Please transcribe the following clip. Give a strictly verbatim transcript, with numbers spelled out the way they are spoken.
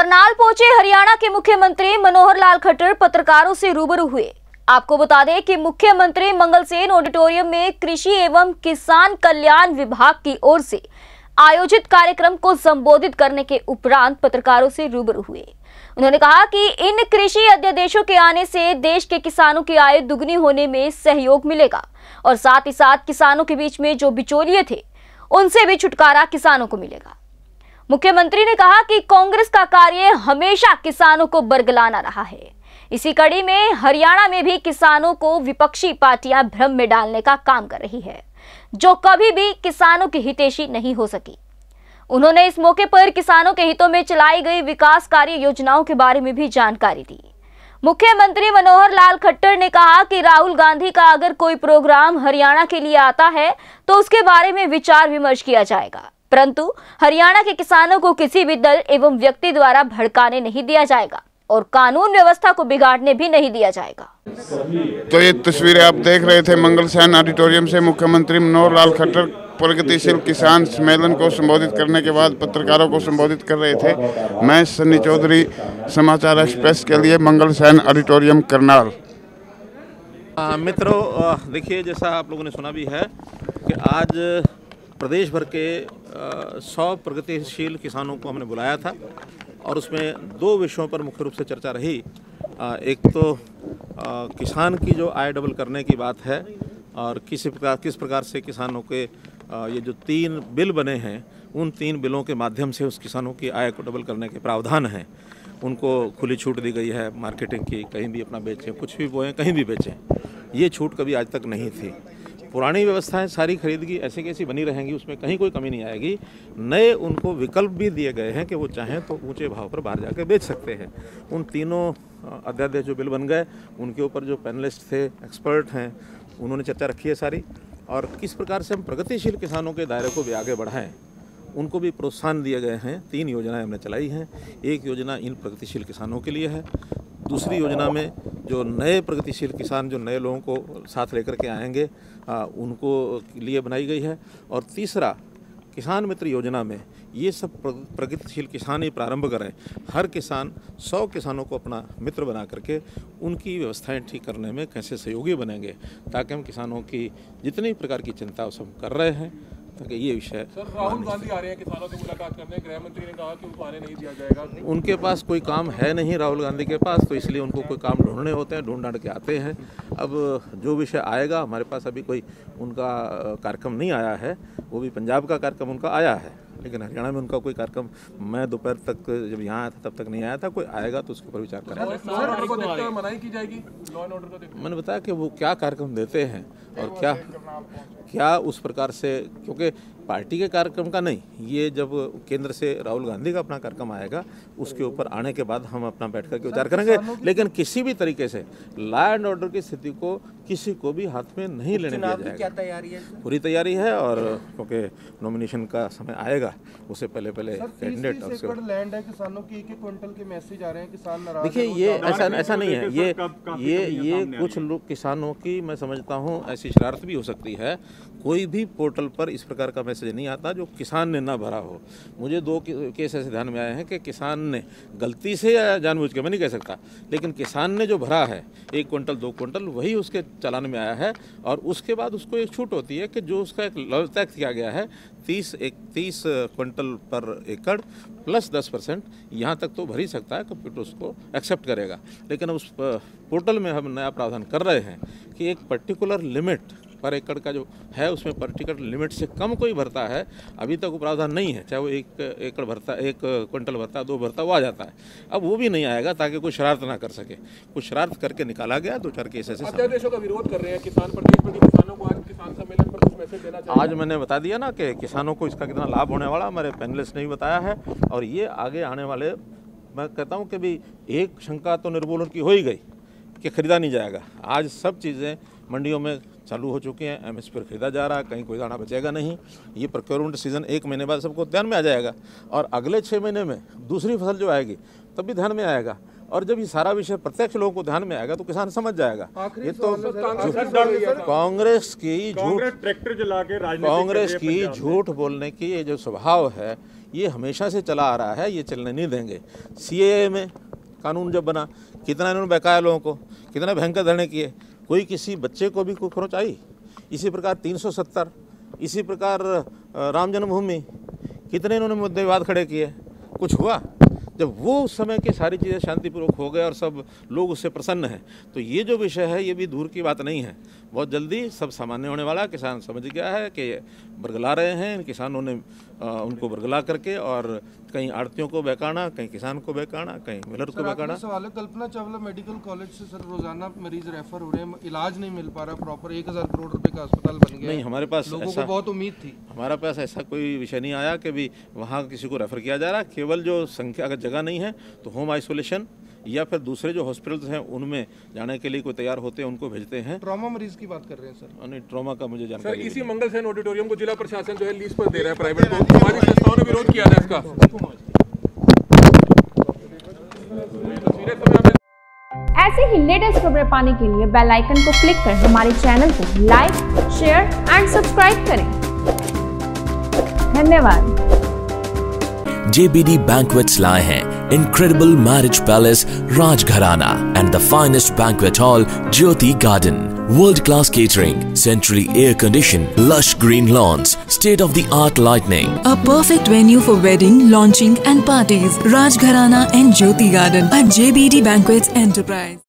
करनाल पहुंचे हरियाणा के मुख्यमंत्री मनोहर लाल खट्टर पत्रकारों से रूबरू हुए। आपको बता दें कि मुख्यमंत्री मंगलसेन ऑडिटोरियम में कृषि एवं किसान कल्याण विभाग की ओर से आयोजित कार्यक्रम को संबोधित करने के उपरांत पत्रकारों से रूबरू हुए। उन्होंने कहा कि इन कृषि अध्यादेशों के आने से देश के किसानों की आय दुगनी होने में सहयोग मिलेगा और साथ ही साथ किसानों के बीच में जो बिचौलिए थे उनसे भी छुटकारा किसानों को मिलेगा। मुख्यमंत्री ने कहा कि कांग्रेस का कार्य हमेशा किसानों को बरगलाना रहा है। इसी कड़ी में हरियाणा में भी किसानों को विपक्षी पार्टियां भ्रम में डालने का काम कर रही है, जो कभी भी किसानों की हितैषी नहीं हो सकी। उन्होंने इस मौके पर किसानों के हितों में चलाई गई विकास कार्य योजनाओं के बारे में भी जानकारी दी। मुख्यमंत्री मनोहर लाल खट्टर ने कहा कि राहुल गांधी का अगर कोई प्रोग्राम हरियाणा के लिए आता है तो उसके बारे में विचार विमर्श किया जाएगा, परंतु हरियाणा के किसानों को किसी भी दल एवं व्यक्ति द्वारा भड़काने नहीं दिया जाएगा और कानून व्यवस्था को बिगाड़ने भी नहीं दिया जाएगा। तो ये तस्वीरें आप देख रहे थे मंगलसेन ऑडिटोरियम से मुख्यमंत्री मनोहर लाल खट्टर प्रगतिशील किसान सम्मेलन को संबोधित करने के बाद पत्रकारों को संबोधित कर रहे थे। मैं सन्नी चौधरी, समाचार एक्सप्रेस के लिए, मंगलसेन ऑडिटोरियम करनाल। मित्रों, देखिए, जैसा आप लोगों ने सुना भी है कि आज प्रदेश भर के सौ प्रगतिशील किसानों को हमने बुलाया था और उसमें दो विषयों पर मुख्य रूप से चर्चा रही। एक तो किसान की जो आय डबल करने की बात है और किसी प्रकार किस प्रकार से किसानों के ये जो तीन बिल बने हैं उन तीन बिलों के माध्यम से उस किसानों की आय को डबल करने के प्रावधान हैं। उनको खुली छूट दी गई है मार्केटिंग की, कहीं भी अपना बेचें, कुछ भी बोएं, कहीं भी बेचें। ये छूट कभी आज तक नहीं थी। पुरानी व्यवस्थाएं सारी खरीदगी ऐसी कैसी बनी रहेंगी, उसमें कहीं कोई कमी नहीं आएगी। नए उनको विकल्प भी दिए गए हैं कि वो चाहें तो ऊंचे भाव पर बाहर जाकर बेच सकते हैं। उन तीनों अध्यादेश जो बिल बन गए उनके ऊपर जो पैनलिस्ट थे, एक्सपर्ट हैं, उन्होंने चर्चा रखी है सारी, और किस प्रकार से हम प्रगतिशील किसानों के दायरे को भी आगे बढ़ाएं, उनको भी प्रोत्साहन दिए गए हैं। तीन योजनाएं हमने चलाई हैं। एक योजना इन प्रगतिशील किसानों के लिए है, दूसरी योजना में जो नए प्रगतिशील किसान जो नए लोगों को साथ लेकर के आएंगे आ, उनको लिए बनाई गई है, और तीसरा किसान मित्र योजना में ये सब प्रगतिशील किसान ही प्रारंभ करें। हर किसान सौ किसानों को अपना मित्र बना करके उनकी व्यवस्थाएं ठीक करने में कैसे सहयोगी बनेंगे, ताकि हम किसानों की जितनी प्रकार की चिंता उस हम कर रहे हैं, ताकि ये विषय। सर, राहुल गांधी आ रहे हैं किसानों से मुलाकात करने, गृह मंत्री ने कहा कि उनको आने नहीं दिया जाएगा। उनके पास कोई काम है नहीं राहुल गांधी के पास, तो इसलिए उनको कोई काम ढूंढने होते हैं, ढूंढ ढांड के आते हैं। अब जो विषय आएगा, हमारे पास अभी कोई उनका कार्यक्रम नहीं आया है, वो भी पंजाब का कार्यक्रम उनका आया है, लेकिन हरियाणा में उनका कोई कार्यक्रम मैं दोपहर तक जब यहाँ आया था तब तक नहीं आया था। कोई आएगा तो उसके ऊपर विचार करेंगे। मनाही की जाएगी लॉ एंड ऑर्डर को देखते। मैंने बताया कि वो क्या कार्यक्रम देते हैं और क्या क्या उस प्रकार से, क्योंकि पार्टी के कार्यक्रम का नहीं, ये जब केंद्र से राहुल गांधी का अपना कार्यक्रम आएगा उसके ऊपर आने के बाद हम अपना बैठ करके विचार करेंगे। लेकिन किसी भी तरीके से लॉ एंड ऑर्डर की स्थिति को किसी को भी हाथ में नहीं लेने दिया जाएगा। क्या तैयारी है? पूरी तैयारी है, और क्योंकि नॉमिनेशन का समय आएगा उससे पहले पहले कैंडिडेट और लैंड है किसानों की, एक एक क्विंटल के मैसेज आ रहे हैं, किसान नाराज। देखिए, ये ऐसा ऐसा नहीं है, ये ये ये कुछ लोग किसानों की, मैं समझता हूँ ऐसी शरारत भी हो सकती है। कोई भी पोर्टल पर इस प्रकार का मैसेज नहीं आता जो किसान ने ना भरा हो। मुझे दो केस ऐसे ध्यान में आए हैं कि किसान ने गलती से या जानबूझ के, मैं नहीं कह सकता, लेकिन किसान ने जो भरा है एक क्विंटल दो क्विंटल वही उसके चालान में आया है, और उसके बाद उसको एक छूट होती है कि जो उसका एक लॉ तय किया गया है तीस एक तीस क्विंटल पर एकड़ प्लस दस परसेंट, यहाँ तक तो भर ही सकता है, कंप्यूटर उसको एक्सेप्ट करेगा। लेकिन उस पोर्टल में हम नया प्रावधान कर रहे हैं कि एक पर्टिकुलर लिमिट पर एकड़ का जो है उसमें पर्टिकुलर लिमिट से कम कोई भरता है, अभी तक वो प्रावधान नहीं है। चाहे वो एक एकड़ भरता, एक क्विंटल भरता, दो भरता, वो आ जाता है। अब वो भी नहीं आएगा ताकि कोई शरारत ना कर सके। कुछ शरारत करके निकाला गया, दो चार केस ऐसे। अध्यादेशों का विरोध कर रहे हैं किसान, प्रदेश में किसानों को आज किसान सम्मेलन पर कुछ मैसेज देना चाहिए। आज मैंने बता दिया ना कि किसानों को इसका कितना लाभ होने वाला, हमारे पैनलिस्ट ने भी बताया है, और ये आगे आने वाले, मैं कहता हूँ कि भी एक शंका तो निर्मूलन की हो ही गई कि खरीदा नहीं जाएगा। आज सब चीज़ें मंडियों में चालू हो चुकी हैं, एमएसपी पर खरीदा जा रहा है, कहीं कोई दाना बचेगा नहीं। ये प्रोक्योरमेंट सीजन एक महीने बाद सबको ध्यान में आ जाएगा, और अगले छः महीने में दूसरी फसल जो आएगी तब भी ध्यान में आएगा। और जब ये सारा विषय प्रत्यक्ष लोगों को ध्यान में आएगा तो किसान समझ जाएगा। ये तो कांग्रेस की झूठ, ट्रैक्टर जला के कांग्रेस की झूठ बोलने की ये जो स्वभाव है, ये हमेशा से चला आ रहा है, ये चलने नहीं देंगे। सीएए में कानून जब बना, कितना इन्होंने बहकाया लोगों को, कितना भयंकर धरने किए, कोई किसी बच्चे को भी कोई खरोच आई। इसी प्रकार तीन सौ सत्तर, इसी प्रकार राम जन्मभूमि, कितने इन्होंने मुद्दे विवाद खड़े किए, कुछ हुआ? जब वो उस समय की सारी चीज़ें शांतिपूर्वक हो गए और सब लोग उससे प्रसन्न हैं, तो ये जो विषय है ये भी दूर की बात नहीं है। बहुत जल्दी सब सामान्य होने वाला। किसान समझ गया है कि बरगला रहे हैं, इन किसानों ने आ, उनको बरगला करके और कहीं आड़तियों को बहकाना, कहीं किसान को बहकाना, कहीं मिलर को बहकाना। सवाल है, कल्पना चावला मेडिकल कॉलेज से सर रोजाना मरीज रेफर हो रहे हैं, इलाज नहीं मिल पा रहा प्रॉपर, एक हजार करोड़ रुपए का अस्पताल बन गया। नहीं, हमारे पास लोगों ऐसा, को बहुत उम्मीद थी। हमारे पास ऐसा कोई विषय नहीं आया कि भी वहाँ किसी को रेफर किया जा रहा। केवल जो संख्या अगर जगह नहीं है तो होम आइसोलेशन या फिर दूसरे जो हॉस्पिटल्स हैं उनमें जाने के लिए कोई तैयार होते हैं, उनको भेजते हैं। ट्रॉमा मरीज की बात कर रहे हैं सर? नहीं, ट्रॉमा का मुझे जानकारी सर, इसी मंगल सेन ऑडिटोरियम को जिला प्रशासन जो है लीज पर दे रहा है प्राइवेट को, सामाजिक संस्थाओं ने विरोध किया था इसका। ऐसे ही लेटेस्ट खबरें पाने के लिए बेल आइकन को क्लिक कर हमारे चैनल को लाइक, शेयर एंड सब्सक्राइब करें। धन्यवाद। J B D Banquets लाए हैं incredible marriage palace Rajgharana and the finest banquet hall Jyoti Garden. World class catering, centrally air conditioned, lush green lawns, state of the art lighting. A perfect venue for wedding, launching and parties. Rajgharana and Jyoti Garden at J B D Banquets Enterprise.